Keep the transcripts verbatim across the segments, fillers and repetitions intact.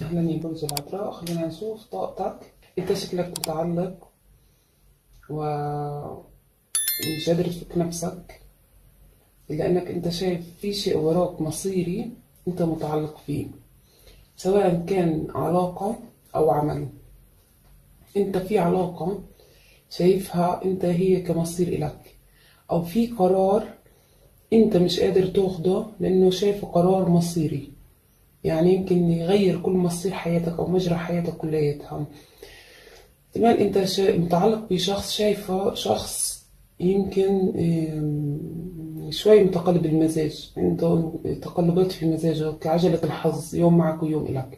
أهلا يا برج العذراء. خلينا نشوف طاقتك. أنت شكلك متعلق ومش قادر تفك نفسك، لأنك أنت شايف في شيء وراك مصيري أنت متعلق فيه، سواء كان علاقة أو عمل. أنت في علاقة شايفها أنت هي كمصير إلك، أو في قرار أنت مش قادر تاخده لأنه شايفه قرار مصيري، يعني يمكن يغير كل مصير حياتك أو مجرى حياتك كلياتها. كمان أنت متعلق بشخص شايفه شخص يمكن شوي متقلب المزاج، عنده تقلبات في مزاجه كعجلة الحظ، يوم معك ويوم إلك.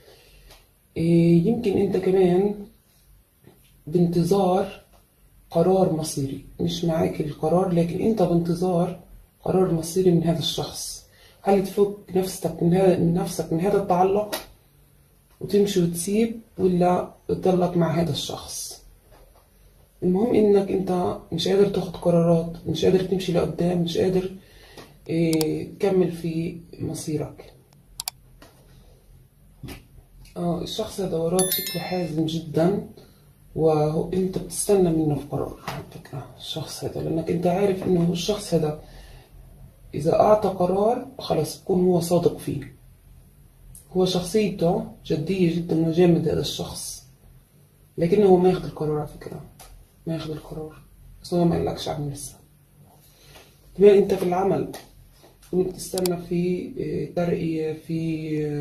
يمكن أنت كمان بانتظار قرار مصيري، مش معاك القرار لكن أنت بانتظار قرار مصيري من هذا الشخص. هل تفك نفسك من هذا من نفسك من هذا التعلق وتمشي وتسيب، ولا تضلك مع هذا الشخص؟ المهم انك انت مش قادر تاخد قرارات، مش قادر تمشي لقدام، مش قادر اه تكمل في مصيرك. اه الشخص هذا وراك شكله حازم جدا، وانت بتستنى منه القرار على فكرة الشخص هذا، لانك انت عارف انه الشخص هذا اذا اعطى قرار خلاص بكون هو صادق فيه. هو شخصيته جدية جدا وجامد هذا الشخص، لكنه هو ما ياخد القرار على فكرة، ما ياخد القرار، بس هو ما قالكش عنه لسه. كمان انت في العمل كنت تستنى في ترقية في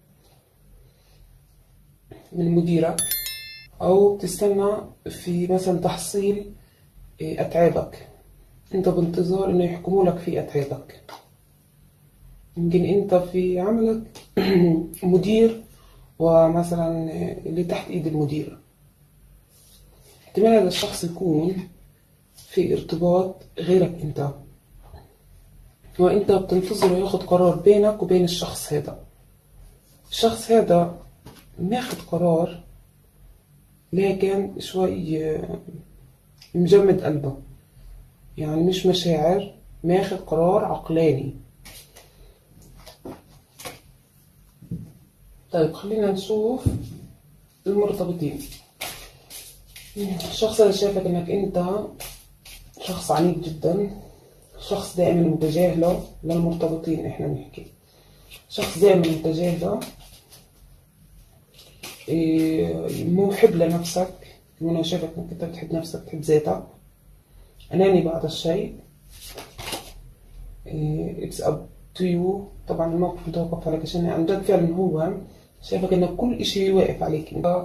من مديرك، او تستنى في مثلا تحصيل اتعابك، انت بانتظار انه يحكموا لك في اتعابك. يمكن انت في عملك مدير، ومثلا اللي تحت ايد المدير، احتمال هذا الشخص يكون في ارتباط غيرك انت، وانت بتنتظره ياخد قرار بينك وبين الشخص هذا. الشخص هذا ماخد قرار لكن شوي مجمد قلبه، يعني مش مشاعر، ماخد قرار عقلاني. طيب خلينا نشوف المرتبطين. الشخص اللي شايفك انك انت شخص عنيد جدا، شخص دائما متجاهله للمرتبطين. احنا بنحكي شخص دائما متجاهله، مو محب لنفسك، وانا شايفك انك انت بتحب نفسك، بتحب ذاتك، اناني بعض الشيء. اتس اب تو يو. طبعا الموقف متوقف عليك، عشان عن جد فعلا هو شايفك انك كل اشي واقف عليك انت.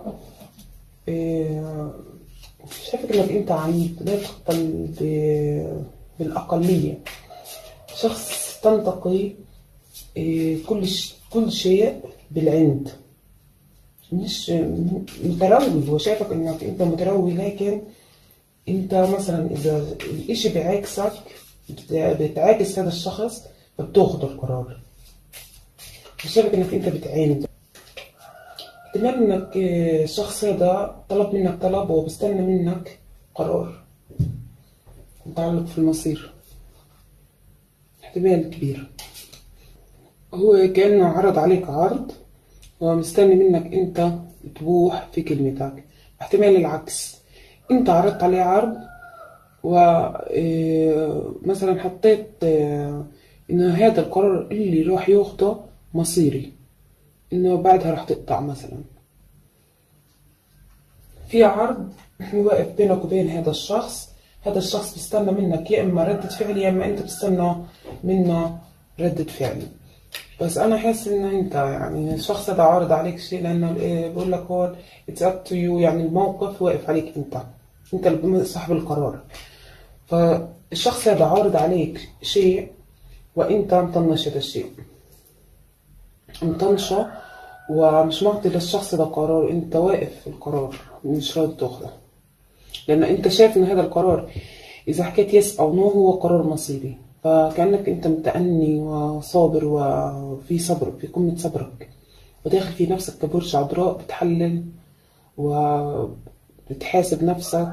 شايفك انك انت عنيد، لا تقبل بالاقليه، شخص تنتقي كل كل شيء بالعند، مش متروي. هو شايفك انك انت متروي، لكن انت مثلا اذا الاشي بعكسك بتعاكس هذا الشخص فبتاخد القرار. شايفك انك انت بتعاند. احتمال انك الشخص هذا طلب منك طلب وبستنى منك قرار متعلق في المصير، احتمال كبير. هو كأنه عرض عليك عرض ومستني منك انت تبوح في كلمتك. احتمال العكس، انت عرضت عليه عرض ومثلا حطيت انه هذا القرار اللي راح ياخده مصيري، انه بعدها راح تقطع. مثلا في عرض واقف بينك وبين هذا الشخص، هذا الشخص بيستنى منك يا اما ردة فعل يا اما انت بتستنى منه ردة فعل. بس انا حاسس ان انت يعني الشخص هذا عارض عليك شيء، لانه بقول لك هو اتس اب تو يو، يعني الموقف واقف عليك انت، انت اللي صاحب القرار. فالشخص هذا عارض عليك شيء وانت مطنش هذا الشيء، مطنشه ومش معطي للشخص ده قرار، انت واقف في القرار مش راضي تاخده، لان انت شايف ان هذا القرار اذا حكيت يس او نو هو قرار مصيري. فكأنك انت متأني وصابر وفي صبر، في قمة صبرك، وداخل في نفسك كبرج عذراء، بتحلل وبتحاسب نفسك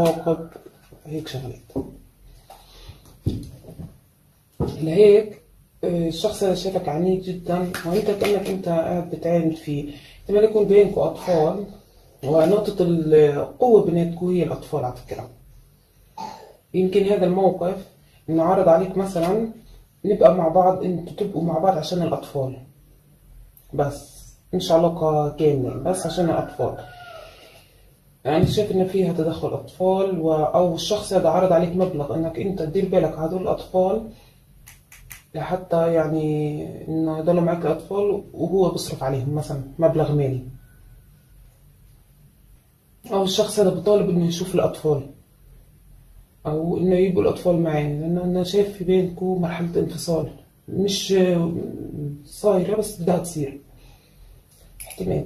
وبتراقب هيك شغلات. لهيك آه، الشخص هذا شافك عنيد جدا وانت كأنك انت قاعد بتعاند فيه. احتمال يكون بينكم اطفال، ونقطة القوة بيناتكم هي الاطفال على فكرة. يمكن هذا الموقف انه عرض عليك مثلا نبقى مع بعض، انتوا تبقوا مع بعض عشان الاطفال بس، مش علاقة كاملة، بس عشان الاطفال. يعني شايف ان فيها تدخل اطفال و... او الشخص هذا عرض عليك مبلغ انك انت تدير بالك على هدول الاطفال، لحتى يعني انه يضلوا معك الاطفال وهو بيصرف عليهم مثلا مبلغ مالي. او الشخص هذا بيطالب انه يشوف الاطفال او انه يبقوا الاطفال معاه، لانه انا شايف في بينكم مرحلة انفصال مش صايرة بس بدها تصير احتمال.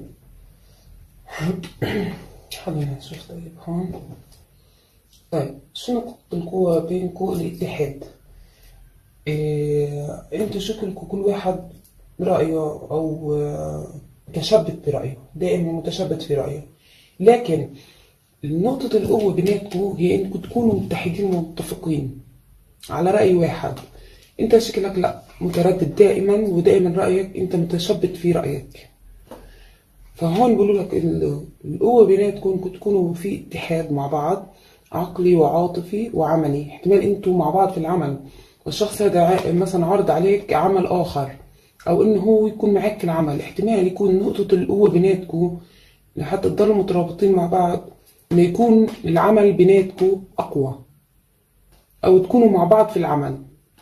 خلينا نشوف. طيب هون، طيب شو نقطة القوة بينكم؟ الاتحاد. إيه، انتوا شكلكم كل واحد برأيه او آه، متشبت برأيه، دائما متشبت في رأيه، لكن نقطة القوة بيناتكم هي انكم تكونوا متحدين ومتفقين على رأي واحد. انت شكلك لا، متردد دائما، ودائما رأيك انت متشبت في رأيك. فهون بقولوا لك ال- القوة بيناتكم انكم تكونوا في اتحاد مع بعض، عقلي وعاطفي وعملي. احتمال انتوا مع بعض في العمل والشخص هذا ع- مثلا عرض عليك عمل آخر، أو إنه هو يكون معاك في العمل. احتمال يكون نقطة القوة بيناتكم لحتى تضلوا مترابطين مع بعض إنه يكون العمل بيناتكم أقوى، أو تكونوا مع بعض في العمل.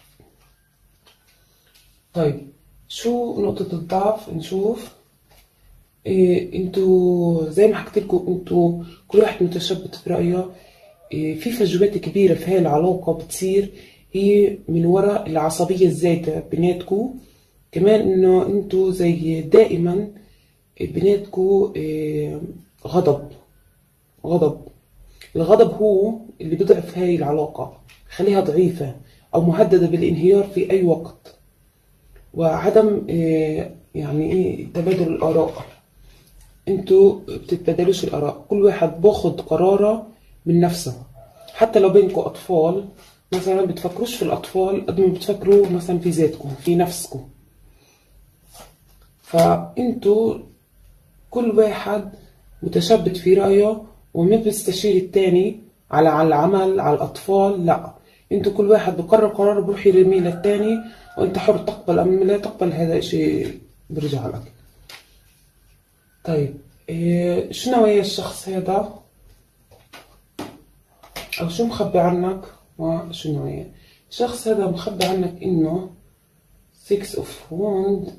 طيب شو نقطة الضعف؟ نشوف. إيه، انتوا زي ما حكيت لكم انتوا كل واحد متشبت في رأيه. إيه، في فجوات كبيرة في هاي العلاقة بتصير، هي من وراء العصبية الزايدة بيناتكم. كمان انه انتوا زي دائما بيناتكم إيه، غضب غضب. الغضب هو اللي بيضعف هاي العلاقة، خليها ضعيفة أو مهددة بالانهيار في أي وقت. وعدم إيه، يعني إيه تبادل الآراء. انتوا بتتبادلوش الآراء، كل واحد باخد قراره من نفسه. حتى لو بينكم أطفال مثلا بتفكروش في الأطفال قد ما بتفكروا مثلا في ذاتكم، في نفسكم. فانتوا كل واحد متشبت في رأيه وما بيستشير التاني على على العمل، على الأطفال، لا. انتوا كل واحد بقرر قرار بروح يرميه للتاني، وانت حر تقبل أم لا تقبل، هذا اشي برجع لك. طيب إيه، شو نوعية الشخص هذا أو شو مخبي عنك وشو نوعية الشخص هذا؟ مخبي عنك إنه six of wand.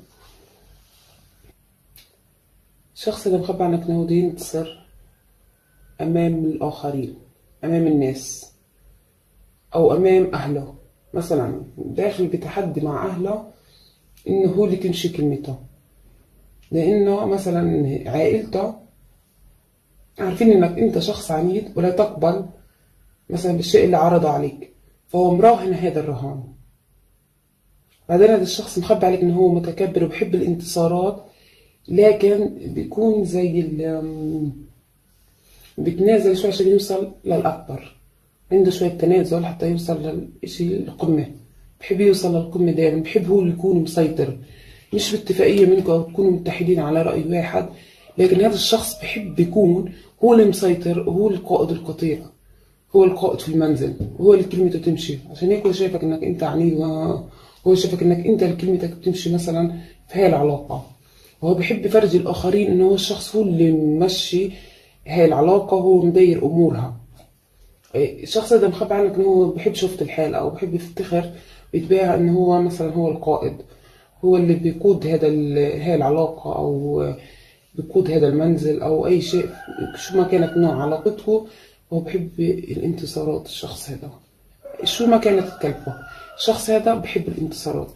الشخص هذا مخبي عنك إنه بده ينتصر أمام الآخرين، أمام الناس، أو أمام أهله. مثلا داخل بتحدي مع أهله إنه هو اللي تمشي كلمته، لأنه مثلا عائلته عارفين إنك أنت شخص عنيد ولا تقبل مثلا بالشيء اللي عرضه عليك، فهو مراهن هذا الرهان. بعدين هذا الشخص مخبي عليك إنه هو متكبر وبحب الانتصارات، لكن بيكون زي ال بيتنازل شوي عشان يوصل للأكبر. عنده شوية تنازل حتى يوصل للإشي القمة. بحب يوصل للقمة دايما، بحب هو اللي يكون مسيطر، مش باتفاقية منكم أو تكونوا متحدين على رأي واحد، لكن هذا الشخص بحب يكون هو اللي مسيطر وهو القائد القطيع، هو القائد في المنزل، هو اللي كلمته تمشي. عشان هيك هو شايفك انك انت عنيد، وهو شايفك انك انت اللي كلمتك بتمشي مثلا في هاي العلاقة. وهو بحب يفرجي الآخرين انه هو الشخص هو اللي ممشي هاي العلاقة وهو مدير أمورها. الشخص ده مخبي عنك انه هو بحب شوفة الحال، او بحب يفتخر ويتباهى انه هو مثلا هو القائد، هو اللي بيقود هذا هاي العلاقة، او بيقود هذا المنزل، او اي شيء شو ما كانت نوع علاقته. هو بحب الانتصارات. الشخص هذا شو ما كانت تكلفه، الشخص هذا بحب الانتصارات.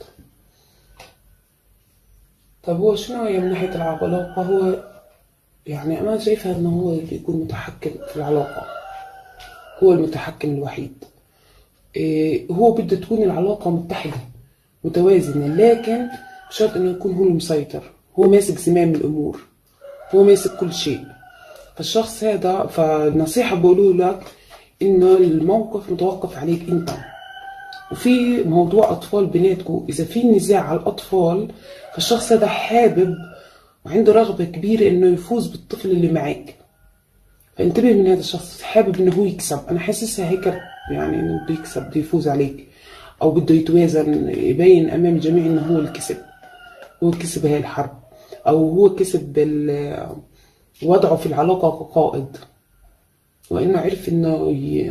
طب هو شنو هي من ناحية العلاقة؟ هو يعني أنا شايفها إنه هو اللي يكون متحكم في العلاقة، هو المتحكم الوحيد. إيه، هو بده تكون العلاقة متحدة متوازنة، لكن بشرط إنه يكون هو المسيطر، هو ماسك زمام الأمور، هو ماسك كل شيء. فالشخص هذا، فالنصيحة بقوله لك إنه الموقف متوقف عليك أنت. وفي موضوع أطفال بيناتكم، إذا في نزاع على الأطفال فالشخص هذا حابب وعنده رغبة كبيرة إنه يفوز بالطفل اللي معك، فانتبه من هذا الشخص، حابب إنه هو يكسب. أنا حاسسها هيك يعني، إنه بده يكسب، بده يفوز عليك، أو بده يتوازن، يبين أمام الجميع إنه هو الكسب، هو كسب هاي الحرب، أو هو كسب وضعه في العلاقة كقائد، وإنه عرف إنه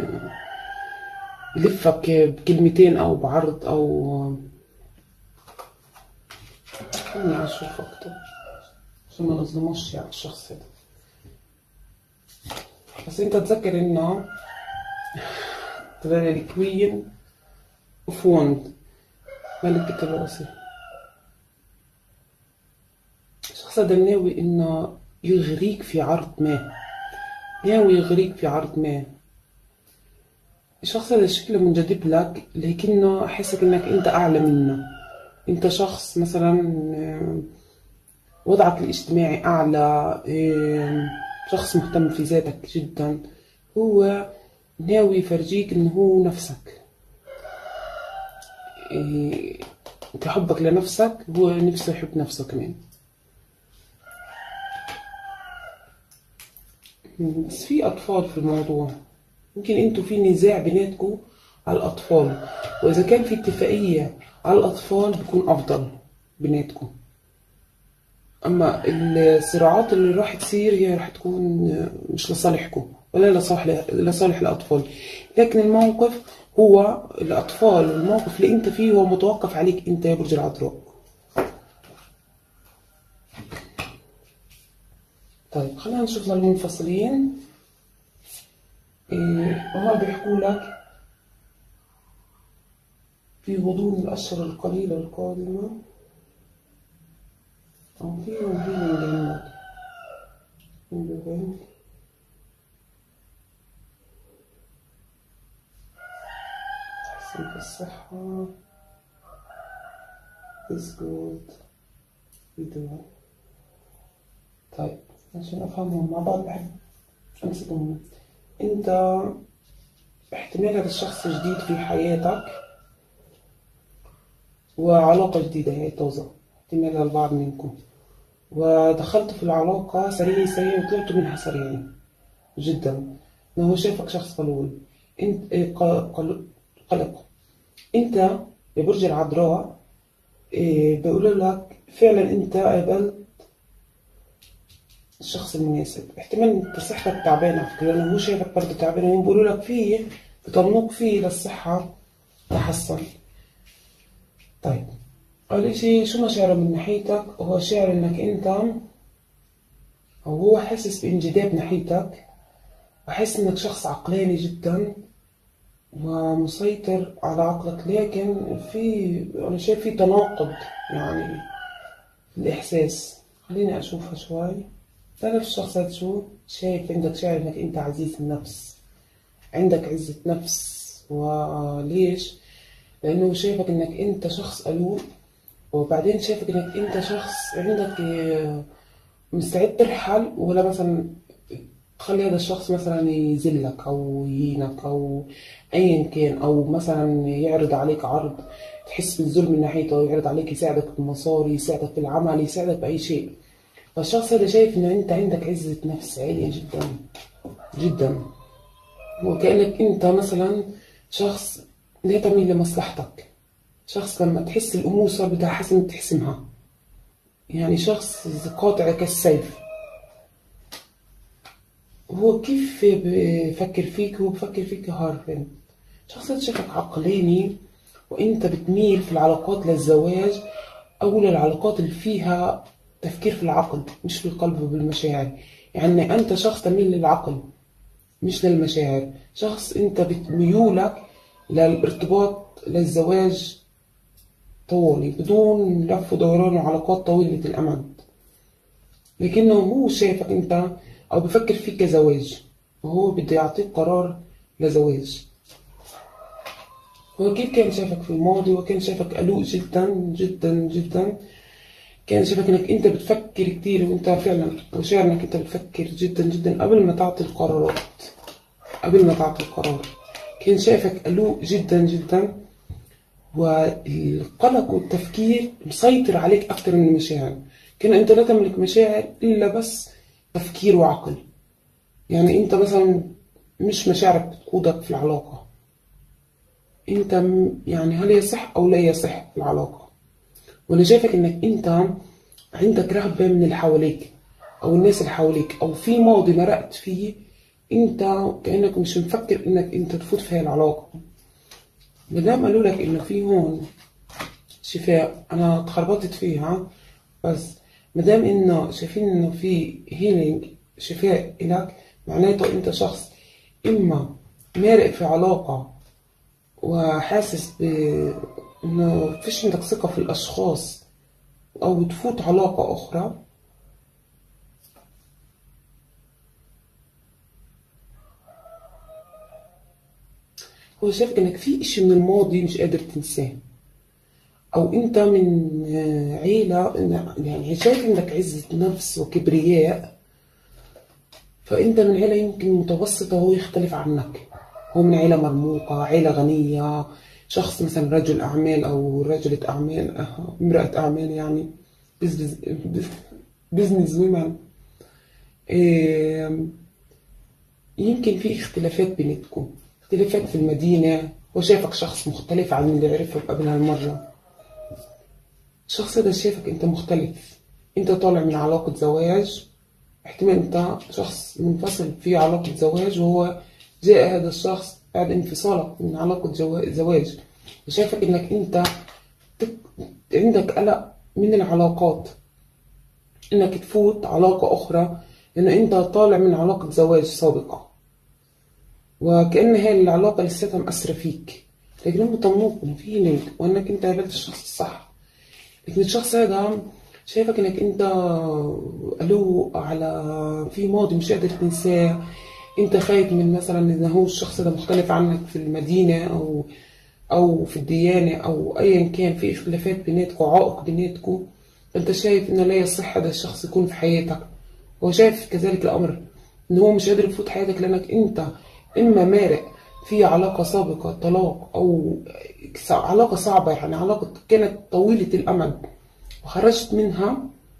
يلفك بكلمتين أو بعرض أو خليني أشوف أكتر عشان ما نظلموش يعني الشخص هذا. بس أنت تذكر إنه الكوين أوف وند، ملكة الرأسي، الشخص هذا ناوي إنه يغريك في عرض ما، ناوي يغريك في عرض ما. الشخص هذا شكله منجذب لك، لكنه حسك إنك أنت أعلى منه، أنت شخص مثلا وضعك الاجتماعي أعلى، شخص مهتم في ذاتك جدا، هو ناوي يفرجيك إنه هو نفسك، كحبك لنفسك هو نفسه يحب نفسه كمان. بس في أطفال في الموضوع، يمكن انتوا في نزاع بيناتكم على الأطفال، وإذا كان في اتفاقية على الأطفال بيكون أفضل بيناتكم، أما الصراعات اللي راح تصير هي راح تكون مش لصالحكم ولا لصالح لصالح الأطفال، لكن الموقف هو الأطفال، الموقف اللي انت فيه هو متوقف عليك انت يا برج العذراء. طيب خلينا نشوف للمنفصلين. إيه هما بيحكوا لك في غضون الأشهر القليلة القادمة، أو في هيلينج عندك، تحسن في الصحة is good يدوى. طيب عشان أفهمهم مع بعض بحب أمسكهم. أنت احتمال هذا الشخص جديد في حياتك وعلاقة جديدة هي طازة، احتمال للبعض منكم، ودخلت في العلاقة سريع سريع وطلعتوا منها سريع جدا، إنه هو شايفك شخص قلول، انت قلق. انت يا برج العذراء بقول لك فعلا انت قابلت الشخص المناسب، احتمال انت صحتك تعبانة على فكرة، لأنه هو شايفك برضه تعبانة، وهم بيقولوا لك فيه، بيطمنوك فيه للصحة تحسن. طيب أول شيء شو مشاعره من ناحيتك؟ هو شاعر إنك أنت، أو هو حاسس بانجذاب ناحيتك، وحاسس إنك شخص عقلاني جدا ومسيطر على عقلك، لكن في أنا شايف في تناقض يعني في الإحساس. خليني أشوفها شوي. تعرف الشخص هذا شو شايف؟ عندك شاعر إنك أنت عزيز النفس، عندك عزة نفس. وليش؟ لأنه شايفك إنك أنت شخص قلوب، وبعدين شايفك إنك أنت شخص عندك مستعد ترحل، ولا مثلا تخلي هذا الشخص مثلا يذلك أو يهينك أو أيا كان، أو مثلا يعرض عليك عرض تحس بالظلم من ناحيته، يعرض عليك يساعدك بالمصاري، يساعدك في العمل، يساعدك بأي شيء. فالشخص هذا شايف إن أنت عندك عزة نفس عالية جدا جدا، وكأنك أنت مثلا شخص لا تميل لمصلحتك، شخص لما تحس الأمور صار بدها حسم تحسمها، يعني شخص قاطع كالسيف. هو كيف بفكر فيك؟ هو بفكر فيك هارفين، شخص شايفك عقلاني، وانت بتميل في العلاقات للزواج او للعلاقات اللي فيها تفكير في العقل مش في القلب وبالمشاعر، يعني انت شخص تميل للعقل مش للمشاعر، شخص انت بتميولك للارتباط للزواج طوالي بدون لف ودوران وعلاقات طويلة الأمد، لكنه هو شايفك انت او بفكر فيك كزواج، وهو بده يعطيك قرار لزواج. هو كيف كان شايفك في الماضي؟ وكان شايفك قلوق جدا جدا جدا، كان شايفك انك انت بتفكر كتير، وانت فعلا وشاعر انك انت بتفكر جدا جدا قبل ما تعطي القرارات، قبل ما تعطي القرار. كان شايفك قلوق جدا جدا، والقلق والتفكير مسيطر عليك أكتر من المشاعر. كان أنت لا تملك مشاعر إلا بس تفكير وعقل. يعني أنت مثلا مش مشاعرك بتقودك في العلاقة، أنت يعني هل يصح أو لا يصح العلاقة. وأنا شايفك إنك أنت عندك رهبة من اللي حواليك أو الناس اللي حواليك، أو في ماضي مرقت فيه أنت كأنك مش مفكر إنك أنت تفوت في هاي العلاقة. مادام قالوا لك إنه في هون شفاء، أنا اتخربطت فيها، بس مادام إنه شايفين إنه في هيلينج شفاء إلك، معناته أنت شخص إما مارق في علاقة وحاسس بإنه فيش عندك ثقة في الأشخاص، أو تفوت علاقة أخرى. هو شايفك إنك في إشي من الماضي مش قادر تنساه، أو أنت من عيلة يعني شايف إنك عزة نفس وكبرياء، فأنت من عيلة يمكن متوسطة وهو يختلف عنك. هو من عيلة مرموقة، عيلة غنية، شخص مثلا رجل أعمال أو رجلة أعمال، امرأة أعمال يعني بزنس بزنس ويمان. يمكن في اختلافات بيناتكم، اختلافات في المدينة، وشايفك شخص مختلف عن اللي عرفه قبل هالمرة. الشخص ده شايفك انت مختلف، انت طالع من علاقة زواج، احتمال انت شخص منفصل في علاقة زواج، وهو جاء هذا الشخص بعد انفصالك من علاقة زواج. شايفك انك انت عندك قلق من العلاقات، انك تفوت علاقة اخرى، لان انت طالع من علاقة زواج سابقة، وكأن هاي العلاقة لساتها مأثرة فيك. لكن هم طمنوك انه في لينك، وانك انت قابلت الشخص الصح. لكن الشخص هذا شايفك انك انت قلوق على في ماضي مش قادر تنساه. انت خايف من مثلا ان هو الشخص ده مختلف عنك في المدينة او او في الديانة، او ايا كان في اختلافات بيناتكم، عائق بيناتكم. فانت شايف ان لا يصح هذا الشخص يكون في حياتك. هو شايف كذلك الامر ان هو مش قادر يفوت حياتك، لانك انت اما مارق في علاقة سابقة طلاق، او علاقة صعبة، يعني علاقة كانت طويلة الامد وخرجت منها،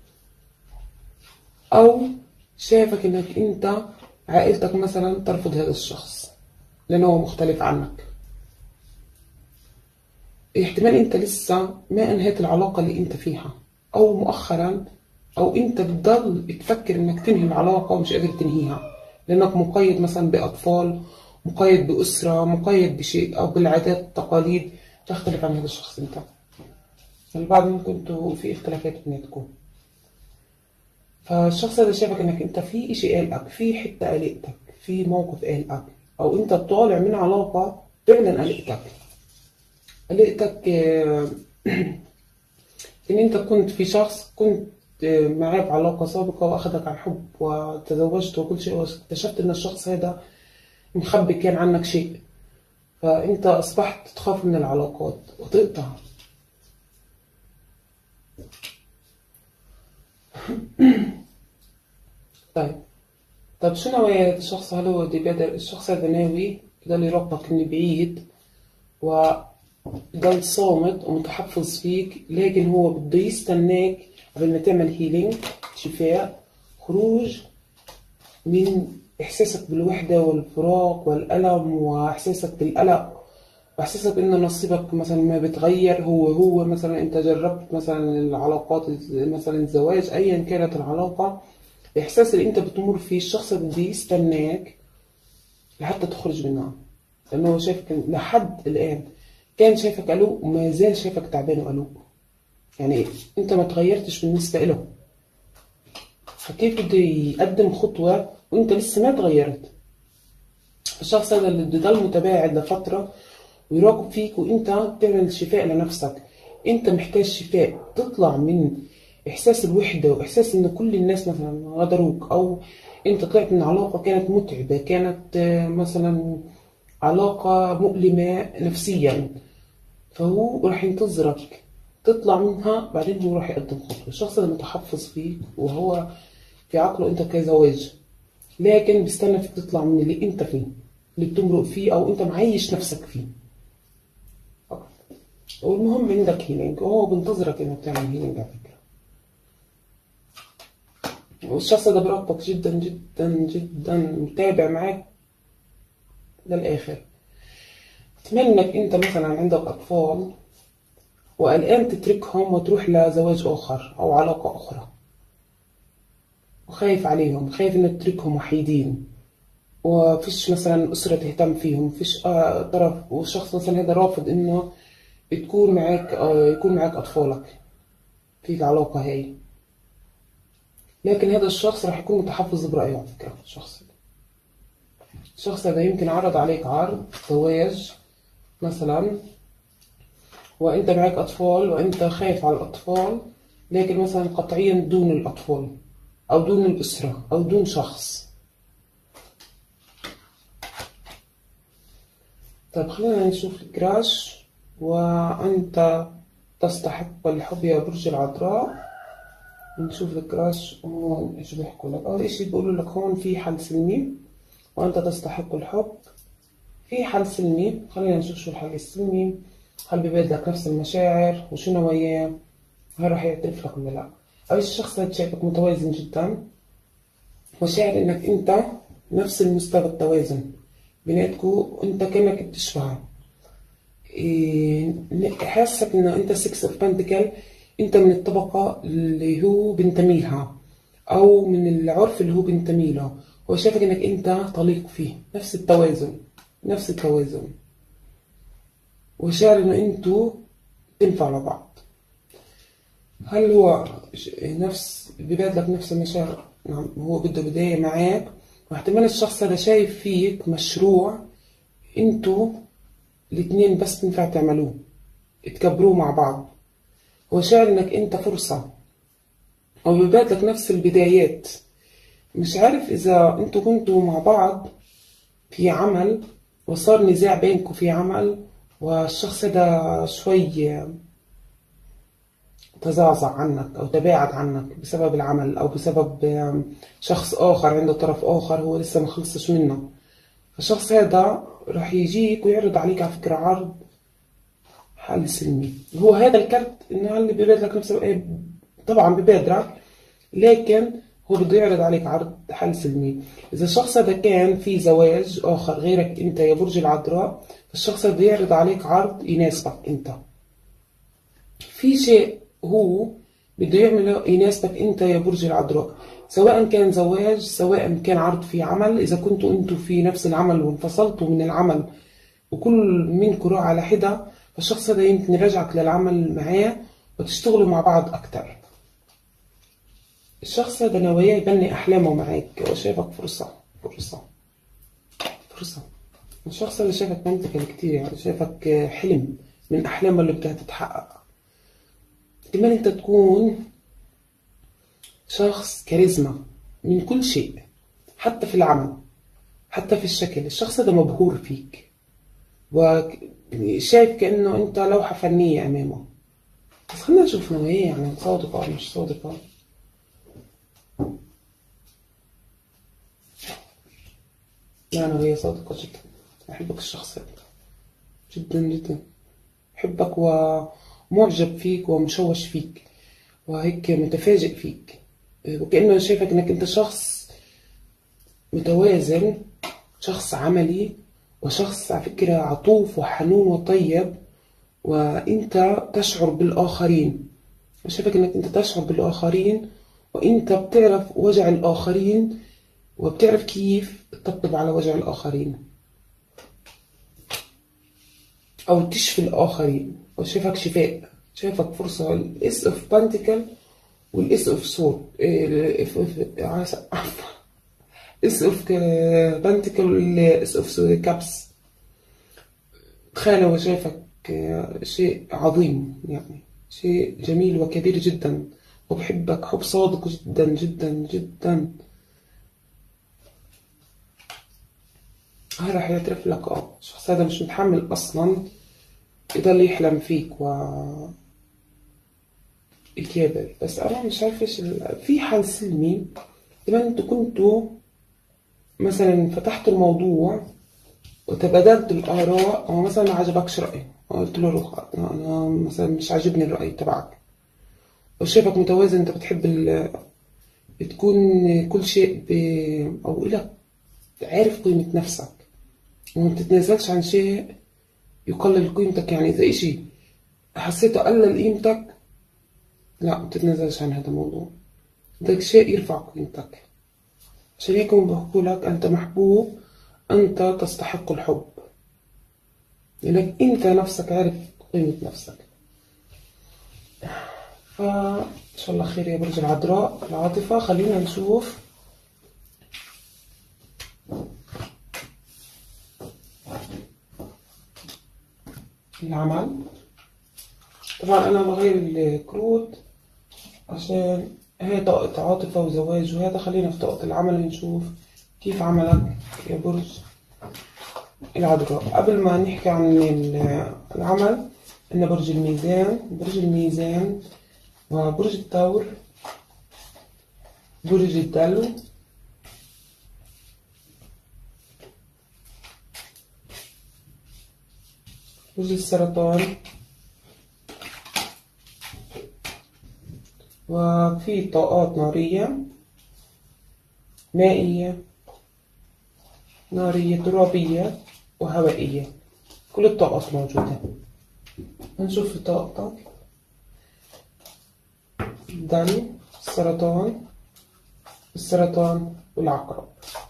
او شايفك انك انت عائلتك مثلا ترفض هذا الشخص لانه هو مختلف عنك. احتمال انت لسه ما انهيت العلاقة اللي انت فيها، او مؤخرا، او انت بتضل تفكر انك تنهي العلاقة ومش قادر تنهيها، لانك مقيد مثلا باطفال، مقيد باسرة، مقيد بشيء، او بالعادات والتقاليد تختلف عن هذا الشخص انت. البعض ممكن انتوا في اختلافات بيناتكم. فالشخص هذا شايفك انك انت في اشي قلقك، في حتة قلقتك، في موقف قلقك، او انت طالع من علاقة فعلا قلقتك قلقتك ان انت كنت في شخص كنت معاه بعلاقة سابقة واخدك عن حب وتزوجت وكل شيء، واكتشفت ان الشخص هذا مخبي كان عنك شيء، فانت اصبحت تخاف من العلاقات وتقطع. طيب طب شو نوعية الشخص؟ هل هو دي بيقدر الشخص هذا ناوي يضل يراقبك من بعيد ويضل صامت ومتحفظ فيك، لكن هو بده يستناك قبل ما تعمل هيلينج، شفاء، خروج من إحساسك بالوحدة والفراق والألم، وإحساسك بالقلق، وإحساسك إن نصيبك مثلا ما بتغير. هو هو مثلا أنت جربت مثلا العلاقات، مثلا الزواج، أيا كانت العلاقة، الإحساس اللي أنت بتمر فيه الشخص بده يستناك لحتى تخرج منها، لأنه هو شايفك لحد الآن كان شايفك قلوق وما زال شايفك تعبان وقلوق، يعني أنت ما تغيرتش بالنسبة له. فكيف بده يقدم خطوة وأنت لسه ما تغيرت؟ الشخص هذا اللي بده يضل متباعد لفترة ويراقب فيك، وأنت تعمل شفاء لنفسك. أنت محتاج شفاء، تطلع من إحساس الوحدة وإحساس إن كل الناس مثلا غدروك، أو أنت طلعت من علاقة كانت متعبة، كانت مثلا علاقة مؤلمة نفسيا، فهو راح ينتظرك تطلع منها، بعدين هو راح يقدم خطوة. الشخص اللي متحفظ فيك وهو في عقله أنت كزواج، لكن بيستنى فيك تطلع من اللي أنت فيه، اللي بتمرق فيه، أو أنت معيش نفسك فيه. والمهم عندك هيلينج، وهو بنتظرك انك تعمل هيلينج على فكرة. والشخص ده بيراقبك جدا جدا جدا، متابع معاك للآخر. اتمنى انك انت مثلا عندك اطفال وقلقان تتركهم وتروح لزواج اخر او علاقة اخرى، وخايف عليهم، خايف انك تتركهم وحيدين، وفيش مثلا اسرة تهتم فيهم، فيش آه طرف، والشخص مثلا هذا رافض انه تكون معاك آه يكون معاك اطفالك في العلاقة هاي. لكن هذا الشخص راح يكون متحفظ برأيه على فكرة. الشخص ده الشخص هذا يمكن عرض عليك عرض زواج مثلا، وانت معك اطفال وانت خايف على الاطفال، لكن مثلا قطعيا دون الاطفال او دون الاسرة او دون شخص. طيب خلينا نشوف الكراش. وانت تستحق الحب يا برج العذراء. نشوف الكراش هون ايش بيحكوا لك. اول اشي بيقولوا لك هون في حل سلمي، وانت تستحق الحب. في حل سلمي، خلينا نشوف شو الحل السلمي. هل بيبادلك نفس المشاعر وشو نواياه؟ هل راح يعترف لك ولا لا؟ أو الشخص اللي شايفك متوازن جدا، وشاعر انك انت نفس المستوى التوازن بيناتكو، انت كأنك بتشبهه. إيه، حاسك انه انت سكس اوف بنتكل، انت من الطبقة اللي هو بنتمي لها او من العرف اللي هو بنتمي له. هو شايفك انك انت طليق فيه، نفس التوازن نفس التوازن وشاعر انه انتوا تنفعوا لبعض. هل هو نفس ببادلك نفس المشاعر؟ نعم، هو بده بداية معاك، واحتمال الشخص هذا شايف فيك مشروع انتوا الاثنين بس تنفع تعملوه، تكبروه مع بعض. هو شاعر انك انت فرصة، او ببادلك نفس البدايات. مش عارف اذا انتوا كنتوا مع بعض في عمل وصار نزاع بينكم في عمل، والشخص ده شوي تزعزع عنك أو تباعد عنك بسبب العمل، أو بسبب شخص آخر عنده طرف آخر هو لسه ما خلصش منه. فالشخص هذا راح يجيك ويعرض عليك على فكرة عرض حل سلمي. هو هذا الكرت إنه اللي بيبادلك نفسه، طبعا ببادرك، لكن هو بده يعرض عليك عرض حل سلمي. إذا الشخص هذا كان في زواج آخر غيرك أنت يا برج العذراء، فالشخص هذا يعرض عليك عرض يناسبك أنت. في شيء هو بده يعمله يناسبك انت يا برج العذراء، سواء كان زواج، سواء كان عرض في عمل. اذا كنتوا انتوا في نفس العمل وانفصلتوا من العمل وكل منكم راح على حدة، فالشخص هذا يمكن يرجعك للعمل معاه وتشتغلوا مع بعض اكتر. الشخص هذا نواياه يبني احلامه معاك، وشايفك فرصة فرصة فرصة. الشخص اللي شايفك منتكل كتير، يعني شايفك حلم من احلامه اللي بدها تتحقق. احتمال انت تكون شخص كاريزما من كل شيء، حتى في العمل، حتى في الشكل. الشخص ده مبهور فيك وشايف كأنه انت لوحة فنية امامه. بس خلينا نشوف نواياه، يعني صادقة او مش صادقة. لا، نواياه صادقة جدا. احبك الشخص هذا جدا جدا، بحبك ومعجب فيك ومشوش فيك، وهيك متفاجئ فيك، وكأنه شايفك انك انت شخص متوازن، شخص عملي، وشخص على فكرة عطوف وحنون وطيب، وانت تشعر بالآخرين. شايفك انك انت تشعر بالآخرين، وانت بتعرف وجع الآخرين، وبتعرف كيف تطبطب على وجع الآخرين او تشفي الآخرين. وشايفك شفاء، شايفك فرصة. الاس اوف بانتيكل والاس اوف سورد، اس اوف بانتيكل والاس اوف كابس. تخيل هو شايفك شيء عظيم، يعني شيء جميل وكبير جدا، وبحبك حب صادق جدا جدا جدا. هذا راح يعترف لك. اه الشخص هذا مش متحمل اصلا يضل يحلم فيك و يكابر. بس انا مش عارف ايش ال... في حل سلمي. لما انتوا كنتوا مثلا فتحتوا الموضوع وتبادلتوا الآراء، أو مثلا ما عجبكش رأيه، قلت له روح، انا مثلا مش عاجبني الرأي تبعك، وشايفك متوازن، انت بتحب ال... بتكون كل شيء ب... او إلك عارف قيمة نفسك، وما بتتنازلش عن شيء يقلل قيمتك. يعني إذا إشي حسيته قلل قيمتك، لا ما تتنازلش عن هذا الموضوع، بدك شيء يرفع قيمتك. عشان هيك هم بحكوا لك أنت محبوب، أنت تستحق الحب، لأنك أنت نفسك عارف قيمة نفسك. فإن شاء الله خير يا برج العذراء. العاطفة، خلينا نشوف العمل. طبعا أنا بغير الكروت عشان هي طاقة عاطفة وزواج وهذا. خلينا في طاقة العمل نشوف كيف عملك يا برج العذراء. قبل ما نحكي عن العمل، إن برج الميزان، برج الميزان وبرج الثور، برج الدلو، برج السرطان، وفي طاقات نارية، مائية، نارية، ترابية، وهوائية. كل الطاقات موجودة. هنشوف في طاقتك الدلو، السرطان، السرطان والعقرب.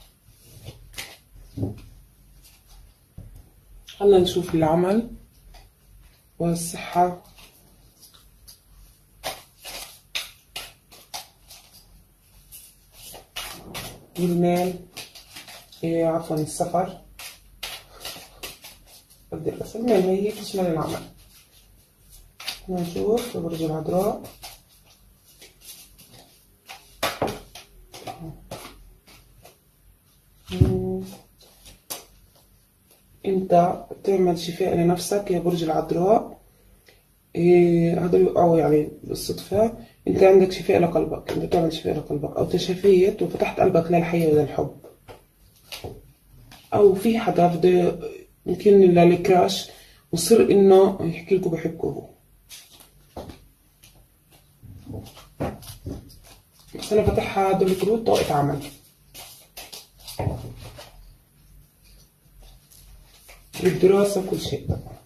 خلنا نشوف العمل والصحة. والمال، إيه عفوا السفر. بدي الرسم المال هي تشمل العمل. خلنا نشوف برج العذراء. انت بتعمل شفاء لنفسك يا برج العذراء. إيه هذا او يعني بالصدفة انت عندك شفاء لقلبك، انت بتعمل شفاء لقلبك او تشفيت وفتحت قلبك للحياة وللحب، او في حدا بده يمكن للكراش وصير انه يحكي لكم بحبكم. بس انا فتحها هدول الكروت طاقة عمل. الدراسة كل شيء طبعا.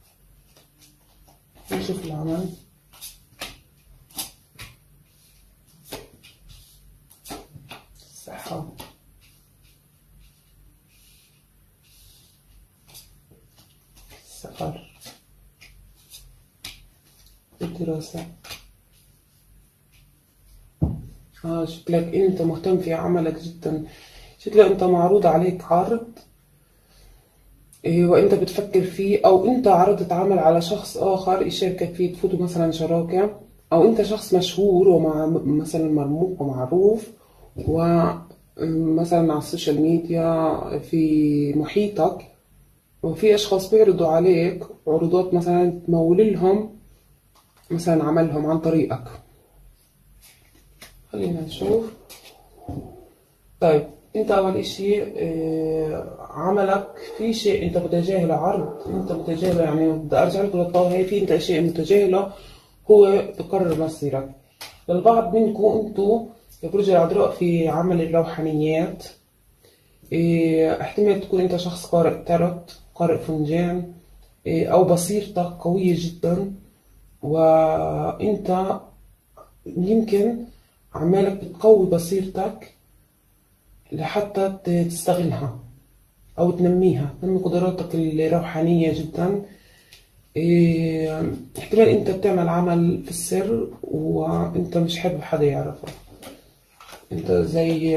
نشوف العمل. الصحة، السفر، الدراسة. اه شكلك انت مهتم في عملك جدا، شكلك انت معروض عليك عرض إيه وانت بتفكر فيه، او انت عرضت عمل على شخص اخر يشاركك فيه، تفوتوا مثلا شراكة، او انت شخص مشهور ومع مثلا مرموق ومعروف، ومثلا على السوشيال ميديا في محيطك، وفي اشخاص بيعرضوا عليك عروضات مثلا تمول لهم مثلا عملهم عن طريقك. خلينا نشوف. طيب انت اول اشي اه عملك في شيء انت متجاهله، عرض انت متجاهله، يعني بدي ارجع لك للطاولة هي، في انت اشياء متجاهله هو بقرر مصيرك. للبعض منكم انتو يا برج العذراء في عمل الروحانيات، اه احتمال تكون انت شخص قارئ تاروت، قارئ فنجان، اه او بصيرتك قوية جدا، وانت يمكن عمالك بتقوي بصيرتك لحتى تستغلها أو تنميها، تنمي قدراتك الروحانية جدا. إيه، احتمال أنت بتعمل عمل في السر وأنت مش حابب حدا يعرفه، أنت زي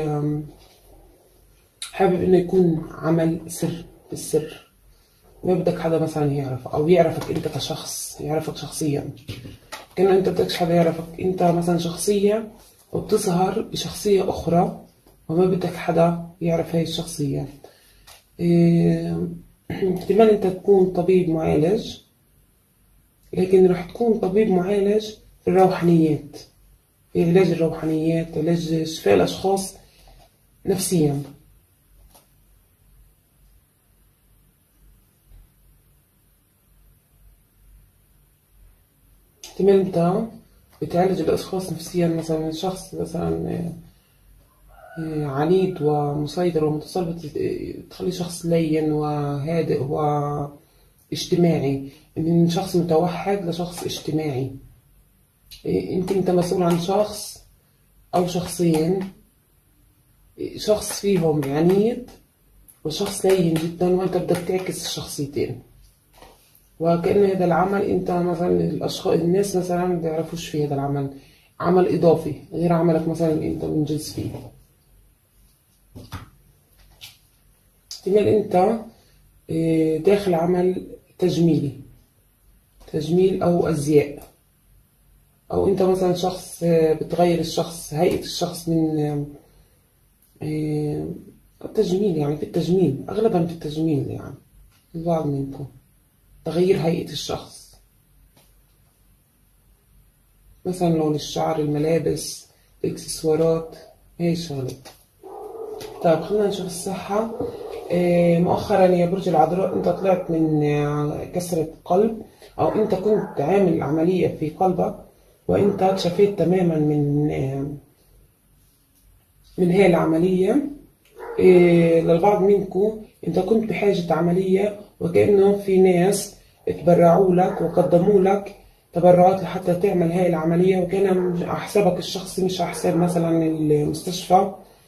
حابب إنه يكون عمل سر في السر، ما بدك حدا مثلا يعرفه أو يعرفك أنت كشخص، يعرفك شخصيا. كأنه أنت بدكش حدا يعرفك أنت مثلا شخصية وبتظهر بشخصية أخرى، وما بدك حدا يعرف هاي الشخصية. إيه، احتمال انت تكون طبيب معالج، لكن راح تكون طبيب معالج في الروحانيات، في علاج الروحانيات، علاج شفاء الأشخاص نفسيا. احتمال انت بتعالج الاشخاص نفسيا، مثلا شخص مثلا آه، عنيد ومسيطر ومتسلط، تخلي شخص لين وهادئ واجتماعي، من شخص متوحد لشخص اجتماعي. إيه، يمكن انت مسؤول عن شخص او شخصين، إيه، شخص فيهم عنيد وشخص لين جدا، وانت بدك تعكس الشخصيتين. وكأن هذا العمل انت مثلا الاشخاص الناس مثلا ما بيعرفوش فيه، هذا العمل عمل اضافي غير عملك مثلا اللي انت منجز فيه. احتمال انت إيه، داخل عمل تجميلي، تجميل او ازياء، او انت مثلا شخص آه، بتغير الشخص، هيئة الشخص من آه، آه، التجميل، يعني في التجميل اغلبا في التجميل، يعني البعض منكم تغيير هيئة الشخص، مثلا لون الشعر، الملابس، الاكسسوارات، هي الشغلات. طيب خلينا نشوف الصحة. آه، مؤخرا يا برج العذراء انت طلعت من آه، كسرة قلب، او انت كنت عامل عملية في قلبك وانت اتشفيت تماما من آه، من هي العملية. إيه، للبعض منكم انت كنت بحاجة عملية، وكأنه في ناس اتبرعوا لك وقدموا لك تبرعات لحتى تعمل هاي العملية، وكان مش على حسابك الشخصي، مش على حساب مثلا المستشفى.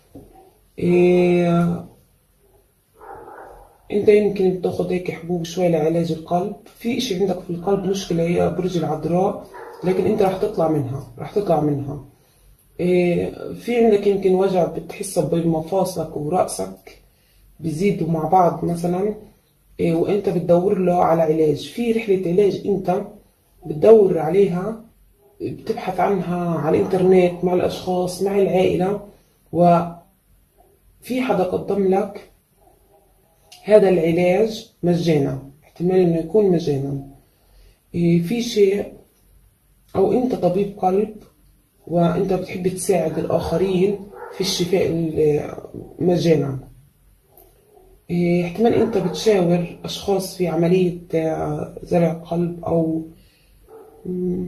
إيه، انت يمكن تاخد هيك حبوب شوي لعلاج القلب، في اشي عندك في القلب مشكلة هي برج العذراء، لكن انت رح تطلع منها، رح تطلع منها. إيه، في عندك يمكن وجع بتحسه بمفاصلك ورأسك بيزيدوا مع بعض مثلا، إيه، وانت بتدور له على علاج، في رحلة علاج انت بتدور عليها، بتبحث عنها على الانترنت مع الاشخاص مع العائلة، وفي حدا قدم لك هذا العلاج مجانا، احتمال انه يكون مجانا. إيه، في شيء، او انت طبيب قلب وانت بتحب تساعد الاخرين في الشفاء مجانا. إيه، احتمال انت بتشاور اشخاص في عملية آه، زرع قلب، او مم،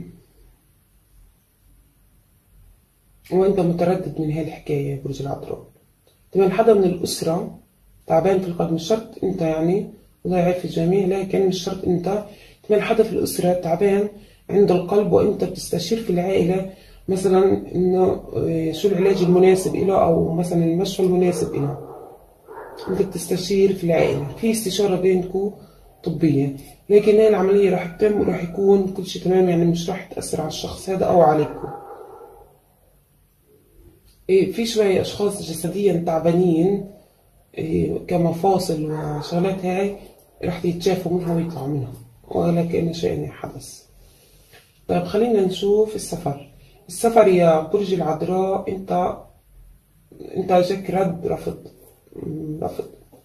وانت متردد من هاي الحكاية يا برج العذراء. احتمال حدا من الاسرة تعبان في القلب، مش شرط انت، يعني الله يعافي الجميع، لكن مش شرط انت، احتمال حدا في الاسرة تعبان عند القلب، وانت بتستشير في العائلة مثلا انه آه، شو العلاج المناسب له، او مثلا المشفى المناسب له. انت بتستشير في العائلة، في استشارة بينكم طبية، لكن هاي العملية راح تتم وراح يكون كل شيء تمام، يعني مش راح تأثر على الشخص هذا أو عليكم. إيه، في شوية أشخاص جسديا تعبانين، إيه، كمفاصل وشغلات، هاي راح يتشافوا منها ويطلعوا منها ولا كأن شيء حدث. طيب خلينا نشوف السفر. السفر يا برج العذراء، انت انت جاك رد رفض، رفض،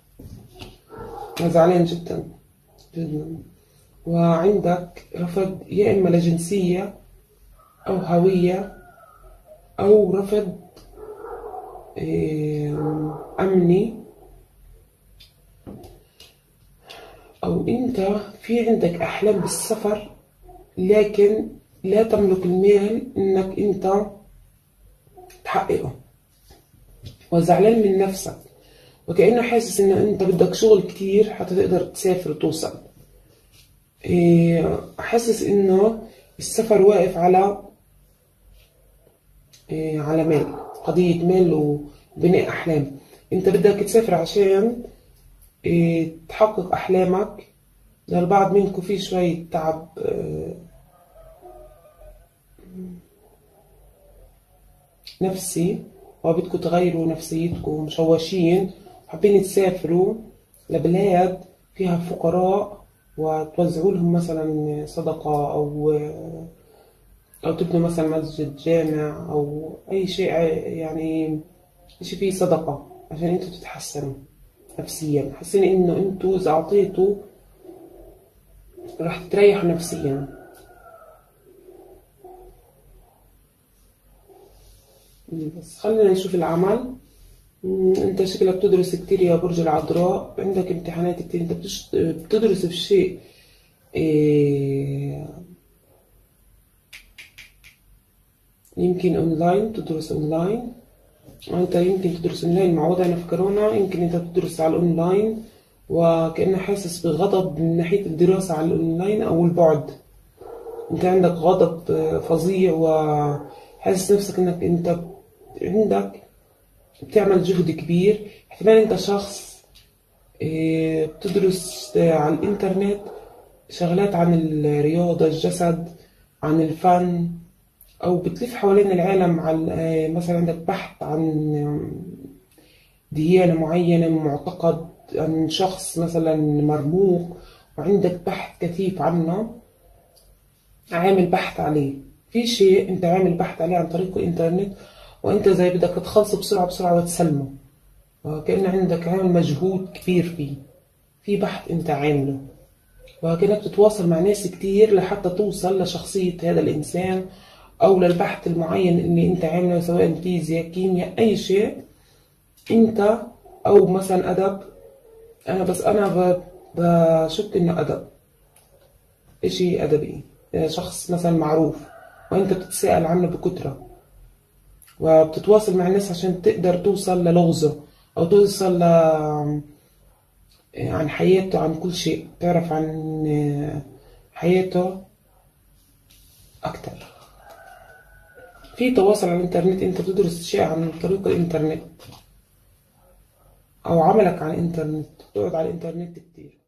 زعلان جدا جدا، وعندك رفض يا إما لجنسية أو هوية، أو رفض آم، أمني، أو أنت في عندك أحلام بالسفر لكن لا تملك المال إنك أنت تحققه، وزعلان من نفسك، وكأنه حاسس إنه أنت بدك شغل كتير حتى تقدر تسافر وتوصل. إيه، حاسس إنه السفر واقف على إيه، على مال، قضية مال وبناء أحلام. أنت بدك تسافر عشان إيه، تحقق أحلامك. للبعض منكم في شوية تعب آه، نفسي، وبدكم تغيروا نفسيتكم، مشوشين، حابين تسافروا لبلاد فيها فقراء وتوزعوا لهم مثلا صدقة، أو أو تبنوا مثلا مسجد، جامع، أو أي شيء، يعني شيء فيه صدقة عشان انتوا تتحسنوا نفسيا، حاسين انه انتوا اذا اعطيتوا راح تريحوا نفسيا. بس خلينا نشوف العمل. مم، انت شكلك بتدرس كتير يا برج العذراء، عندك امتحانات كتير، انت بتش- بتدرس في شيء إيه، يمكن اونلاين، تدرس اونلاين. انت يمكن تدرس اونلاين مع وضعنا في كورونا، يمكن انت تدرس على الاونلاين وكأنك حاسس بغضب من ناحية الدراسة على الاونلاين او البعد. انت عندك غضب فظيع وحاسس نفسك انك انت عندك بتعمل جهد كبير. احتمال انت شخص اه، بتدرس على الانترنت شغلات عن الرياضة، الجسد، عن الفن، او بتلف حوالين العالم على اه، مثلا عندك بحث عن ديانة معينة، معتقد عن شخص مثلا مرموق وعندك بحث كثيف عنه، عامل بحث عليه في شيء انت عامل بحث عليه عن طريق الانترنت، وانت زي بدك تخلصه بسرعة بسرعة وتسلمه، وكأن عندك عامل مجهود كبير فيه، في بحث انت عامله، وكأنك تتواصل مع ناس كتير لحتى توصل لشخصية هذا الإنسان أو للبحث المعين اللي انت عامله، سواء فيزياء، كيمياء، أي شيء انت، أو مثلا أدب. أنا بس أنا ب- بشك إنه أدب، إشي أدبي، شخص مثلا معروف وأنت بتتساءل عنه بكترة وبتتواصل مع الناس عشان تقدر توصل للغزه أو توصل ل... عن حياته، عن كل شيء، تعرف عن حياته أكتر. في تواصل على الإنترنت، أنت بتدرس شيء عن طريق الإنترنت أو عملك على الإنترنت، بتقعد على الإنترنت كتير.